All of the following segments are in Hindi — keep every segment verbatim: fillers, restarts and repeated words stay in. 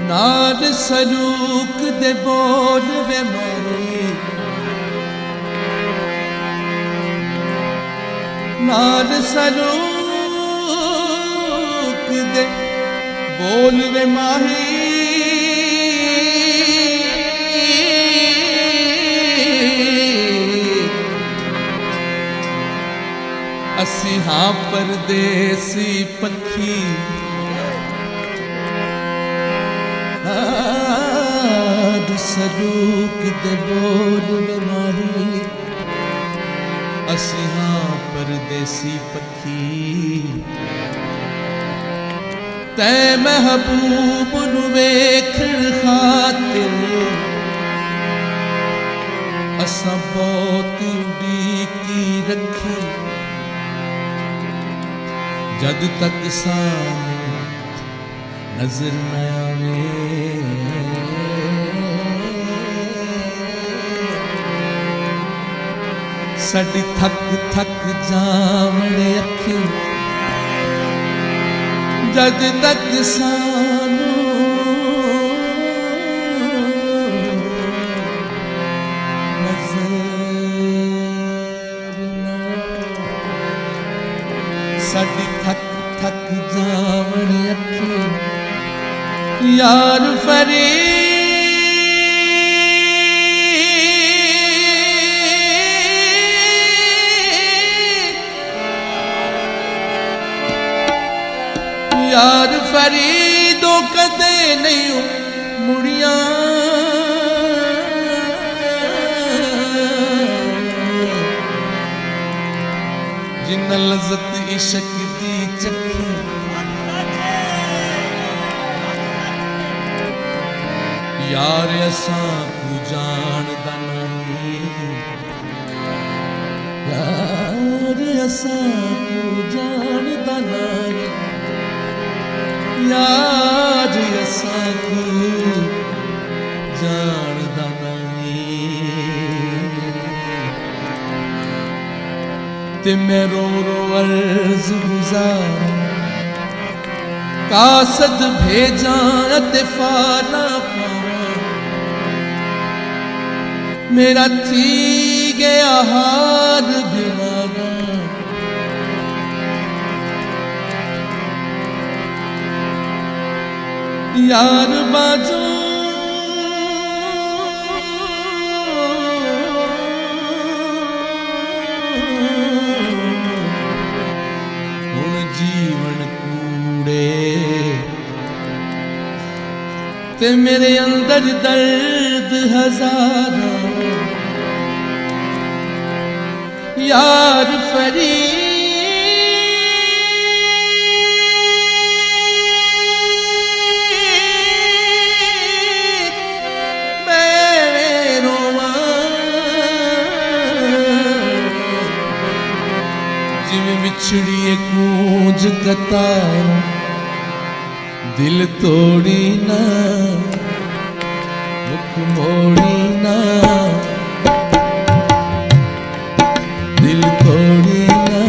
नाल सलूक दे बोल वे मारे, नाल सलूक दे बोल वे माही। असी हाँ परदेसी पखी, सलूक दे बोल वे माही। असी हाँ परदेसी पखी, तै महबूब नू वेखण खातिर असां बहुत उड़ीकी रखी। जद तक सानू नजर न आवे, साडी थक थक जावणे अखी। जद तक सानू नजर न, साडी थक थक जावणे अखी। यार फरीद यार फरीदो कदे नहीं मुड़िया, जिन्ना लज़्ज़त इश्क दी चखी। यार असां को जानदा नहीं, यार असां को जानदा नहीं, यार असां को जानदा नहीं। ते मैं रो रो अर्ज़ गुज़ार कासद भेजा ते फाला पावां। मेरा थी गया हाल दीवाना, यार बाजू हुण जीवन कूड़े ते मेरे अंदर दर्द हजारों। यार फरीद बिछड़िए कूंज कतार, दिल तोड़ी ना मुख मोड़ी ना, दिल तोड़ी ना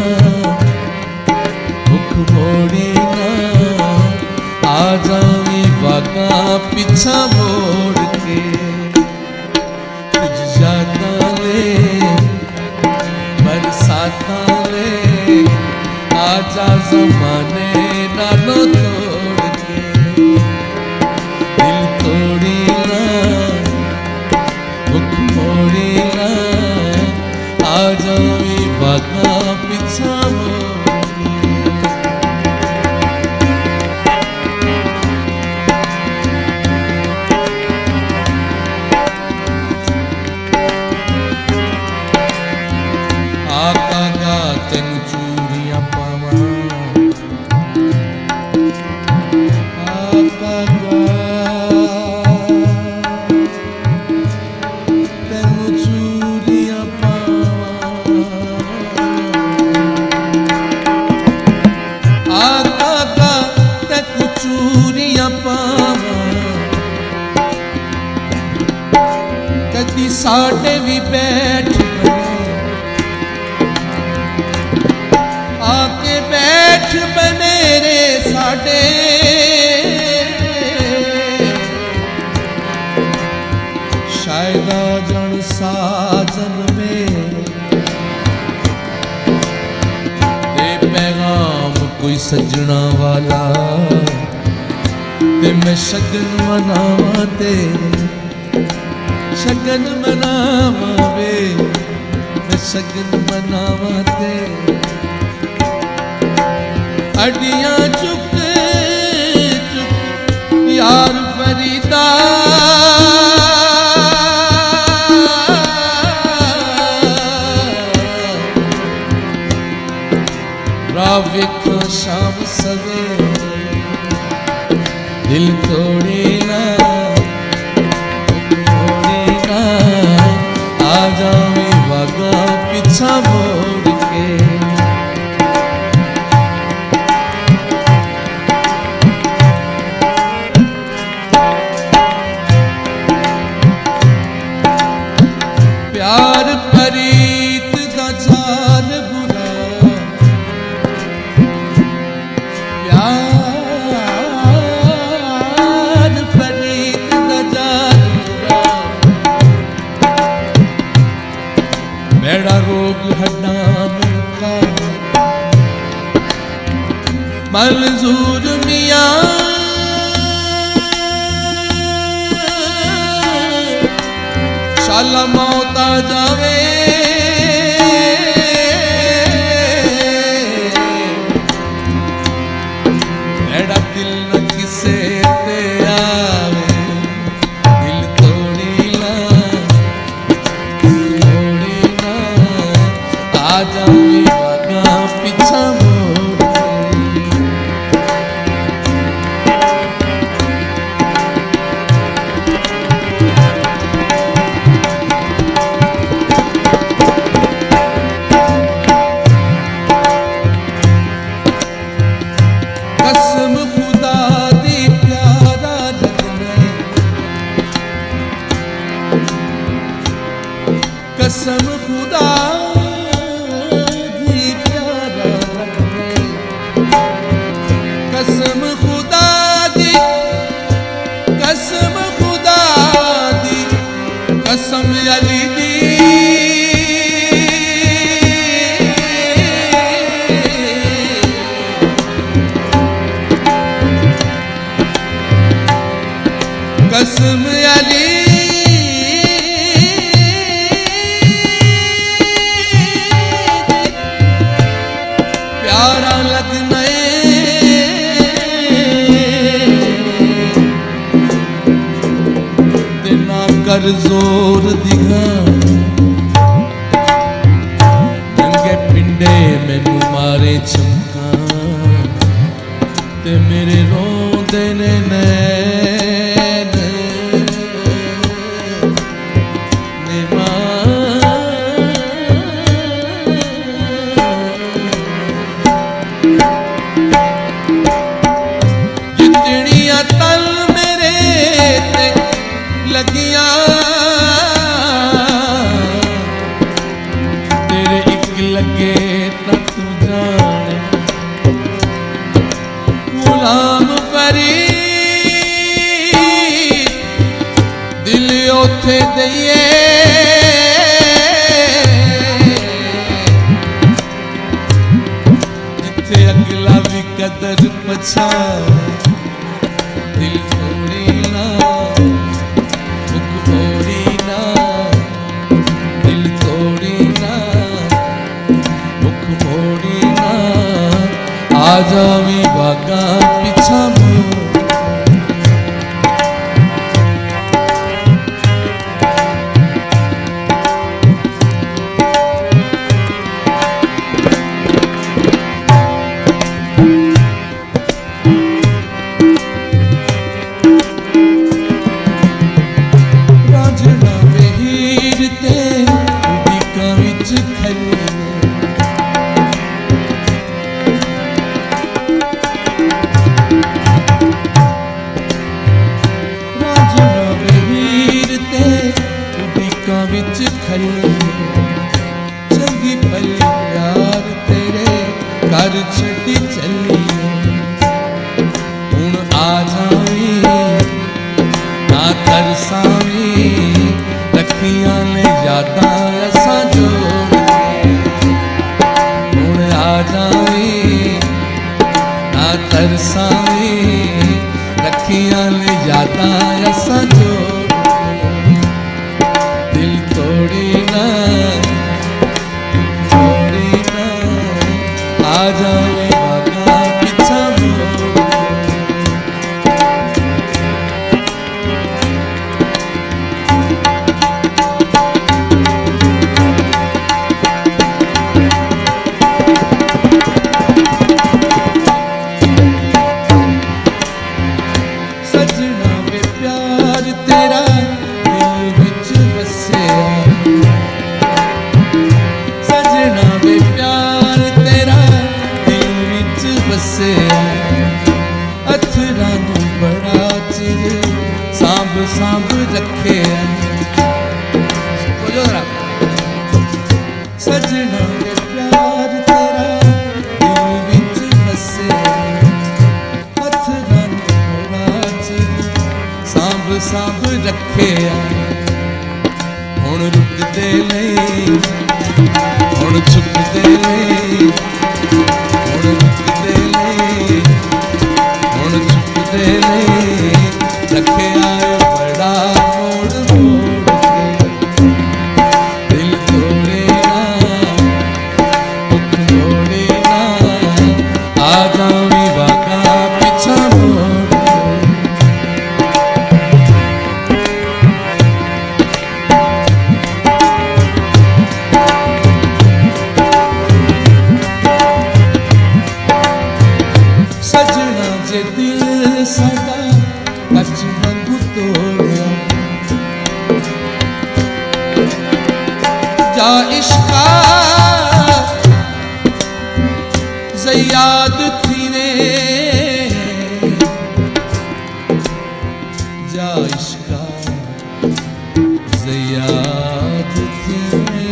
मुख मोड़ी ना। आ जावी वागा पीछा मोड़ के, कुछ यादा ले बरसाता ले। आजा ज़माने नालो तोड़ के, दिल तोड़ी ना मुख मोड़ी ना। आ जावी वागा पीछा आका गा तेन चूड़ियां कदी साढ़े भी बैठ आके बैठ बने रे साढ़े सजना वाला ते मैं शगन मनावा तेरे, शगन मनावा वे मैं शगन मनावा तेरे। अडियां चुक चुक यार फरीदा राविका शाम सवेरे, दिल तोड़े ना तोड़े ना, आ जावे वागा पीछा मोड़ के। प्यार परीत दा जाल बुरा, प्यार परीत दा जाल बुरा, मेरा रोग हड्डा मुका मंजूर मियां, शाला मौत आ जावे मेरा दिल न किसे ते आवे, दिल तोड़ी ना तोड़ी ना, आ जावे वागा पीछा मोड़ के। कसम खुदा दी प्यारा लगना, कसम खुदा दी प्यारा लगना, कसम खुदा दी, कसम खुदा दी, कसम अली दी, कसम अली प्यारा लगना ते ना कर जोर दिखा, नंगे पिंडे मैनू मारे चमका ते मेरे रोंदे ने नैन जितनियां तल मेरे ते लगियां, तेरे एक लगे ना तू जाने, गुलाम फरीद दिल ओथे दइए, जिथे अगला भी कदर पछा, दिल तोड़ी ना मुख मोड़ी ना, दिल तोड़ी ना मुख मोड़ी ना, आ जावी वागा पीछा मोड़। विच खली चंगी भली प्यार तेरे घर छड़ी चली, हुण आ जावी ना तरसावी, रखियां ने यादां असां जोड़ के, हुण आ जावी दियां ने यादां असां जोड़ के, दिल तोड़ी ना तोड़ी ना, आ जावे वागा पिछा मोड़ सांभ रखे सजना वे प्यार तेरा दिल विच बसे, हथ रन बड़ा चिर सांभ सांभ रखे, हुण रुकदे नहीं हुण छुपदे नहीं, हुण रुकदे नहीं हुण छुपदे नहीं, रखे आए बड़ा मोड़ मोड़ के, दिल तोड़े ना मुख मोड़े ना, आ जावी वागा पिछा मोड़ सजना जे दिल साडा कच वांगू तोड़िया, जा इश्का ज़याद थी वे, जा इश्का ज़याद थी वे,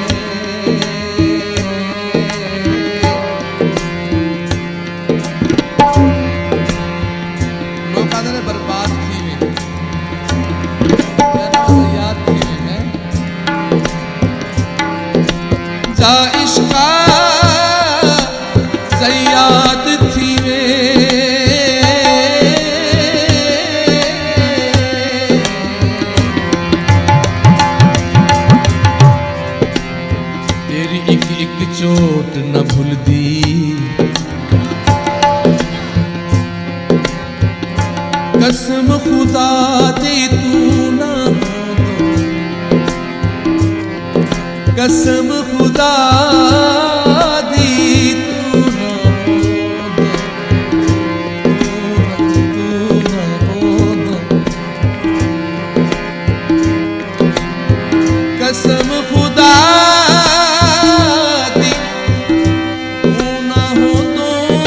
लोग आदर बर्बाद थी वे, ज़याद थी वे है, जा इश्का ज़याद थी वे, तेरी एक एक चोट न भूलदी, कसम खुदा दी तू ना कसम खुदा दी तू ना तू ना होना, कसम खुदा दी तू ना होना,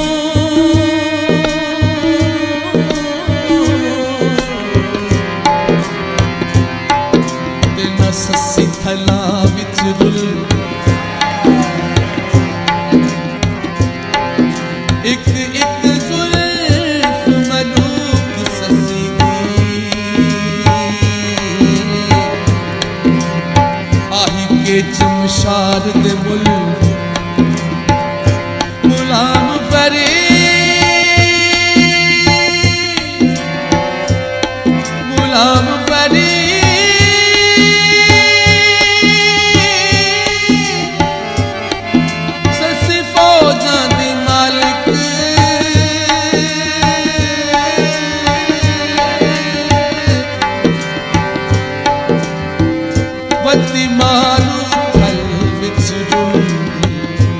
तेना सस्सी थला विच रुल, एक एक जुल्फ मलूक ससी दी, आही के चमशार दे मुल गुलाम परे, गुलाम परे, ससी फौजां दी मालिक, वती मारू थल विच रुलदी,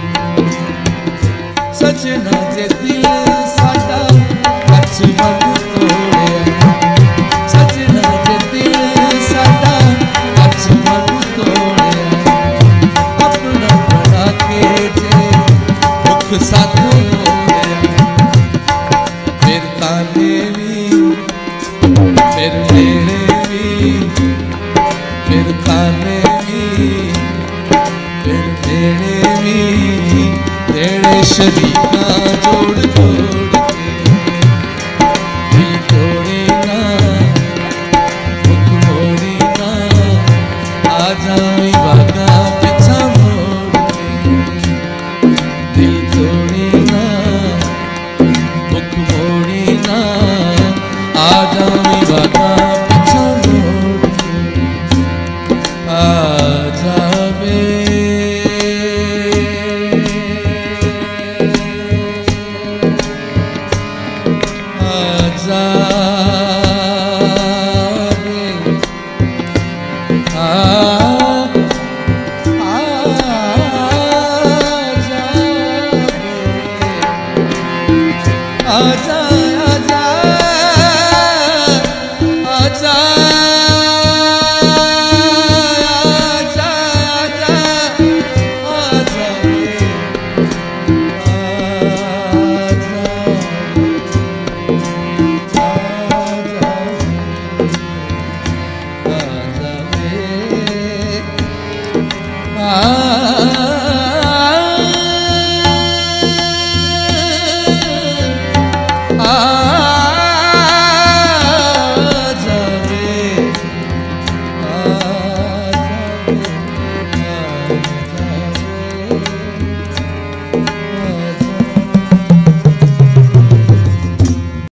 सजना जे दिल साडा कच वांगू तोड़िया, सजना जे दिल साडा कच वांगू तोड़िया, अपना बना के जे मुख साथों मोड़िया, फिर ताने भी फिर मेरे भी, फिर ताने भी फिर मेरे भी, तेरे शरीका जोड़ जोड़ के, दिल तोड़े ना मुख मोड़े ना, आ जावी वागा पिछा मोड़ के, दिल तोड़े ना मुख मोड़े ना, आ जाऊं विवाद